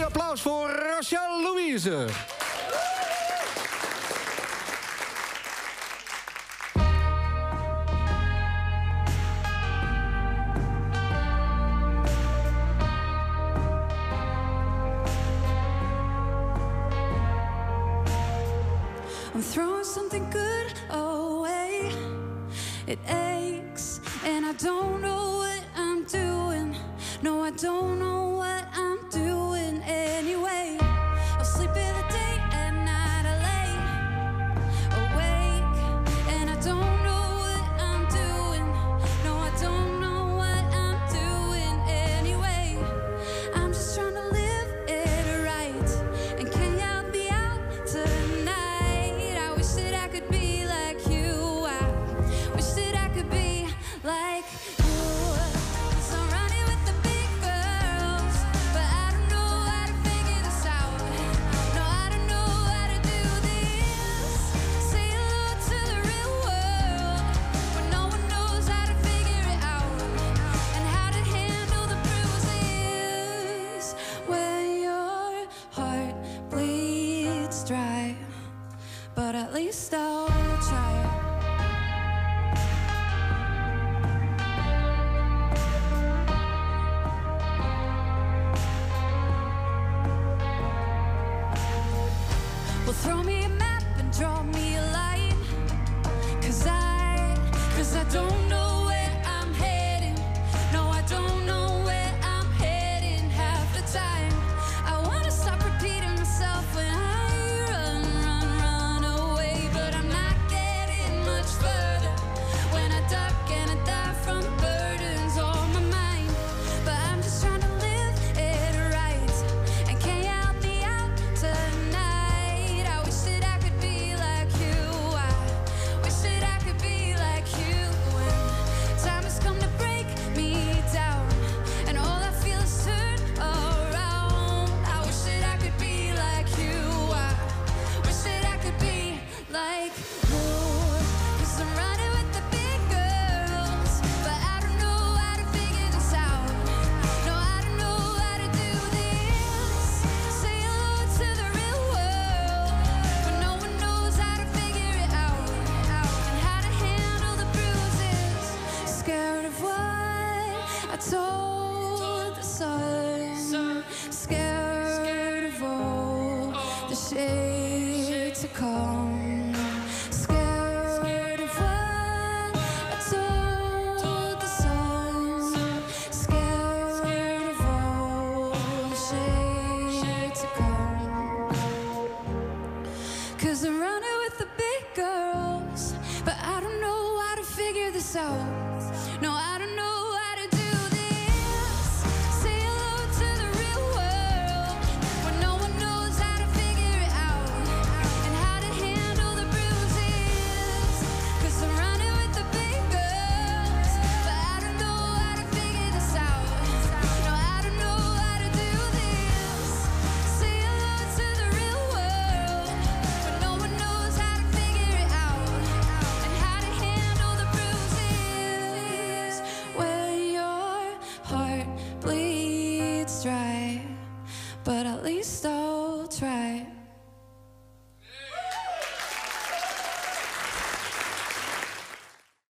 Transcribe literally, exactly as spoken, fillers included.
applaus voor Rachel Louise. I'm throwing something good away. It aches, and I don't know what I'm doing. No, I don't know what I'm doing anyway. I'll sleep in the day and night, I lay awake, and I don't know what I'm doing. No, I don't know what I'm doing anyway. I'm just trying to live it right, and can you help me out tonight? I wish that I could be like you. I wish that I could be like you. 'Cause I'm running with the big girls, but I don't know how to figure this out. No, I don't know how to do this. Say hello to the real world, when no one knows how to figure it out, and how to handle the bruises when your heart bleeds dry. But at least I'll try. Well, throw me a map and draw me a line. Cause I, cause I don't know where I'm heading. No, I don't know where I'm heading half the time. I wanna stop repeating myself when I run, run, run away. But I'm not getting much further when I duck and I die from burdens on my mind. But I'm just trying to live it right, and can you help me out tonight? I wish that I could be like you. I wish that I could be like you. When time has come to break me down, and all I feel is turn around. I wish that I could be like you. I wish that I could be like you. 'Cause I'm running with the big girls, but I don't know how to figure this out. No, I don't know how to do this. Say hello to the real world, but no one knows how to figure it out, out, and how to handle the bruises. Scared of what I told the sun. Scared of all the shade